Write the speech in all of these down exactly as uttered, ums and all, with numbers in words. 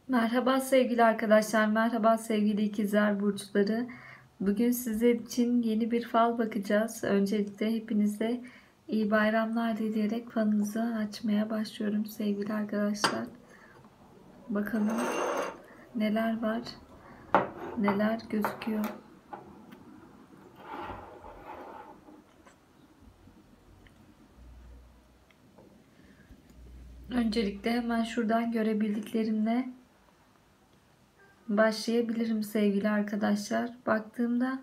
Merhaba sevgili arkadaşlar, merhaba sevgili ikizler burçları. Bugün sizler için yeni bir fal bakacağız. Öncelikle hepinize iyi bayramlar dileyerek falınızı açmaya başlıyorum sevgili arkadaşlar. Bakalım neler var, neler gözüküyor. Öncelikle hemen şuradan görebildiklerimle başlayabilirim sevgili arkadaşlar. Baktığımda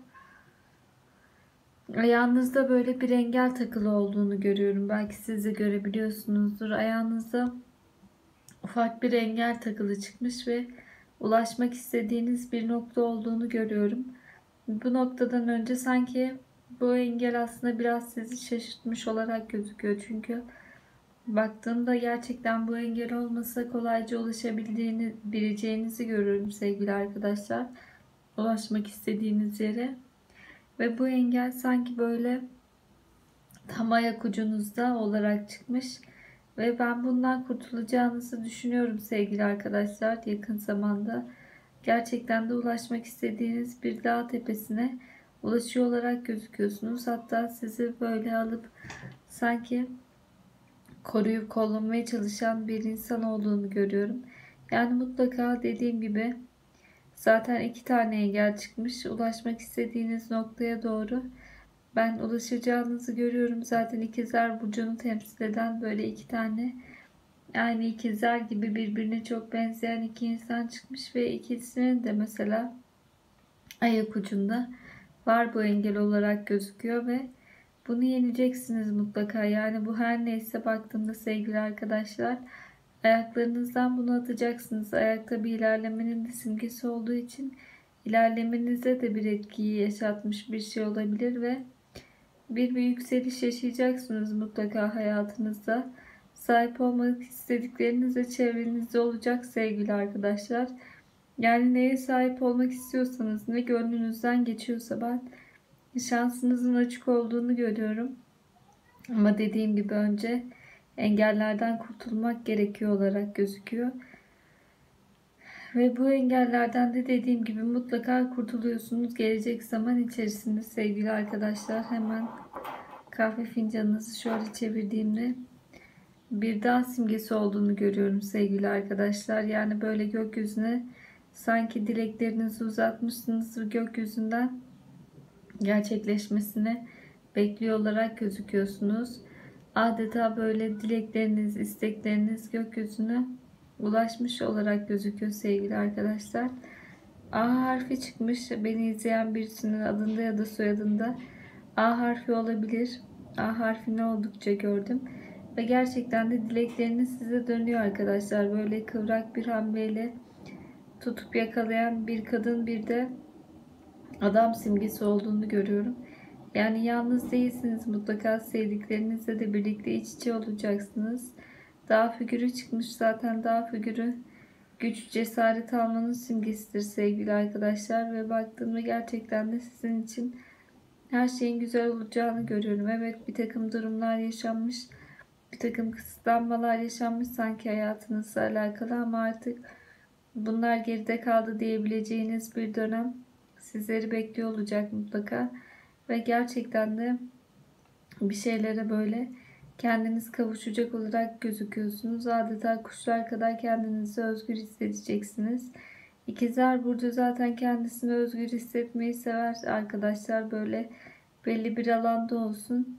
ayağınızda böyle bir engel takılı olduğunu görüyorum. Belki siz de görebiliyorsunuzdur. Ayağınızda ufak bir engel takılı çıkmış ve ulaşmak istediğiniz bir nokta olduğunu görüyorum. Bu noktadan önce sanki bu engel aslında biraz sizi şaşırtmış olarak gözüküyor. Çünkü baktığımda gerçekten bu engel olmasa kolayca ulaşabildiğini, bileceğinizi görüyorum sevgili arkadaşlar. Ulaşmak istediğiniz yere. Ve bu engel sanki böyle tam ayak ucunuzda olarak çıkmış. Ve ben bundan kurtulacağınızı düşünüyorum sevgili arkadaşlar yakın zamanda. Gerçekten de ulaşmak istediğiniz bir dağ tepesine ulaşıyor olarak gözüküyorsunuz. Hatta sizi böyle alıp sanki koruyup kollamaya çalışan bir insan olduğunu görüyorum. Yani mutlaka dediğim gibi zaten iki tane engel çıkmış. Ulaşmak istediğiniz noktaya doğru ben ulaşacağınızı görüyorum. Zaten ikizler burcunu temsil eden böyle iki tane aynı ikizler gibi birbirine çok benzeyen iki insan çıkmış ve ikisinin de mesela ayak ucunda var bu engel olarak gözüküyor ve bunu yeneceksiniz mutlaka. Yani bu her neyse baktığımda sevgili arkadaşlar ayaklarınızdan bunu atacaksınız. Ayakta bir ilerlemenin de simgesi olduğu için ilerlemenize de bir etkiyi yaşatmış bir şey olabilir ve bir bir yükseliş yaşayacaksınız mutlaka hayatınızda. Sahip olmak istedikleriniz de çevrenizde olacak sevgili arkadaşlar. Yani neye sahip olmak istiyorsanız, ne gönlünüzden geçiyorsa ben şansınızın açık olduğunu görüyorum. Ama dediğim gibi önce engellerden kurtulmak gerekiyor olarak gözüküyor. Ve bu engellerden de dediğim gibi mutlaka kurtuluyorsunuz gelecek zaman içerisinde sevgili arkadaşlar. Hemen kahve fincanınızı şöyle çevirdiğimde bir dağ simgesi olduğunu görüyorum sevgili arkadaşlar. Yani böyle gökyüzüne sanki dileklerinizi uzatmışsınız ve gökyüzünden gerçekleşmesini bekliyor olarak gözüküyorsunuz. Adeta böyle dilekleriniz, istekleriniz gökyüzüne ulaşmış olarak gözüküyor sevgili arkadaşlar. A harfi çıkmış. Beni izleyen birisinin adında ya da soyadında A harfi olabilir. A harfini oldukça gördüm. Ve gerçekten de dilekleriniz size dönüyor arkadaşlar. Böyle kıvrak bir hamleyle tutup yakalayan bir kadın bir de adam simgesi olduğunu görüyorum. Yani yalnız değilsiniz. Mutlaka sevdiklerinizle de birlikte iç içe olacaksınız. Dağ figürü çıkmış. Zaten dağ figürü güç, cesaret almanın simgesidir sevgili arkadaşlar. Ve baktığımda gerçekten de sizin için her şeyin güzel olacağını görüyorum. Evet, bir takım durumlar yaşanmış. Bir takım kısıtlanmalar yaşanmış sanki hayatınızla alakalı ama artık bunlar geride kaldı diyebileceğiniz bir dönem sizleri bekliyor olacak mutlaka. Ve gerçekten de bir şeylere böyle kendiniz kavuşacak olarak gözüküyorsunuz. Adeta kuşlar kadar kendinizi özgür hissedeceksiniz. İkizler Burcu zaten kendisini özgür hissetmeyi sever arkadaşlar. Böyle belli bir alanda olsun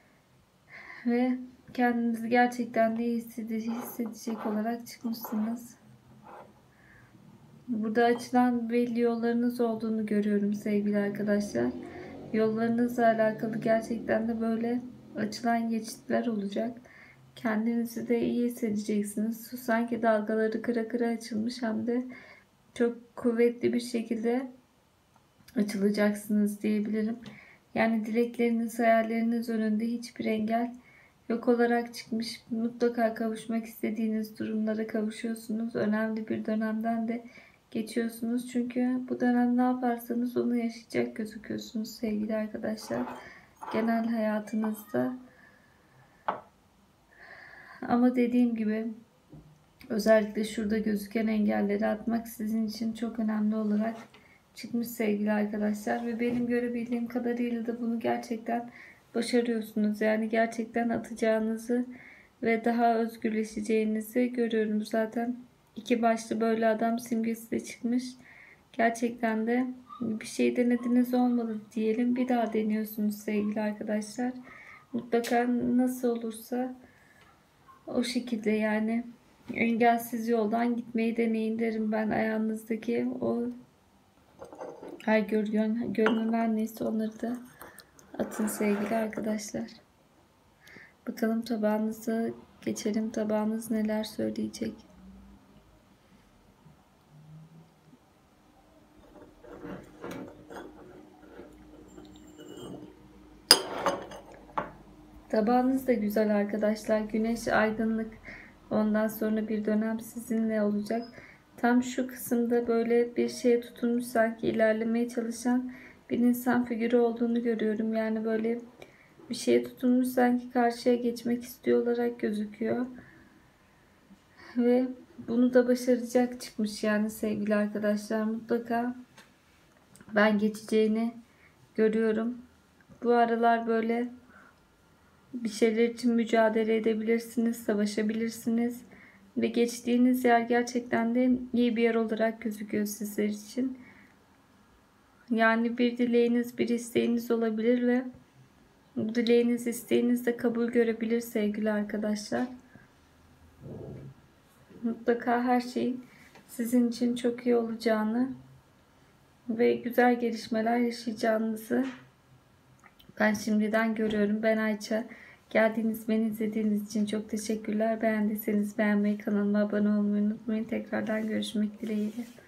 ve kendinizi gerçekten de iyi hissedecek olarak çıkmışsınız. Burada açılan belli yollarınız olduğunu görüyorum sevgili arkadaşlar. Yollarınızla alakalı gerçekten de böyle açılan geçitler olacak. Kendinizi de iyi hissedeceksiniz. Su sanki dalgaları kıra kıra açılmış hem de çok kuvvetli bir şekilde açılacaksınız diyebilirim. Yani dilekleriniz, hayalleriniz önünde hiçbir engel yok olarak çıkmış. Mutlaka kavuşmak istediğiniz durumlara kavuşuyorsunuz. Önemli bir dönemden de geçiyorsunuz. Çünkü bu dönem ne yaparsanız onu yaşayacak gözüküyorsunuz sevgili arkadaşlar. Genel hayatınızda. Ama dediğim gibi Özellikle şurada gözüken engelleri atmak sizin için çok önemli olarak çıkmış sevgili arkadaşlar. Ve benim görebildiğim kadarıyla da bunu gerçekten başarıyorsunuz. Yani gerçekten atacağınızı ve daha özgürleşeceğinizi görüyorum. Zaten iki başlı böyle adam simgesi de çıkmış. Gerçekten de bir şey denediniz, olmadı diyelim. Bir daha deniyorsunuz sevgili arkadaşlar. Mutlaka nasıl olursa o şekilde, yani engelsiz yoldan gitmeyi deneyin derim ben. Ayağınızdaki o her görünen, görünen neyse onları da atın sevgili arkadaşlar. Bakalım tabağınıza geçelim. Tabağınız neler söyleyecek? Tabağınız da güzel arkadaşlar. Güneş, aydınlık. Ondan sonra bir dönem sizinle olacak. Tam şu kısımda böyle bir şeye tutunmuş, sanki ilerlemeye çalışan bir insan figürü olduğunu görüyorum. Yani böyle bir şeye tutunmuş, sanki karşıya geçmek istiyor olarak gözüküyor. Ve bunu da başaracak çıkmış yani sevgili arkadaşlar. Mutlaka ben geçeceğini görüyorum. Bu aralar böyle bir şeyler için mücadele edebilirsiniz, savaşabilirsiniz. Ve geçtiğiniz yer gerçekten de iyi bir yer olarak gözüküyor sizler için. Yani bir dileğiniz, bir isteğiniz olabilir ve bu dileğiniz, isteğiniz de kabul görebilir sevgili arkadaşlar. Mutlaka her şeyin sizin için çok iyi olacağını ve güzel gelişmeler yaşayacağınızı ben şimdiden görüyorum. Ben Ayça. Geldiğiniz, beni izlediğiniz için çok teşekkürler. Beğendiyseniz beğenmeyi, kanalıma abone olmayı unutmayın. Tekrardan görüşmek dileğiyle.